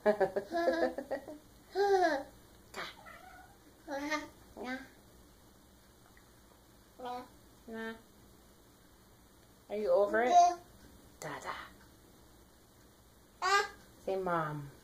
Nah. Are you over it? Dada. Say mom.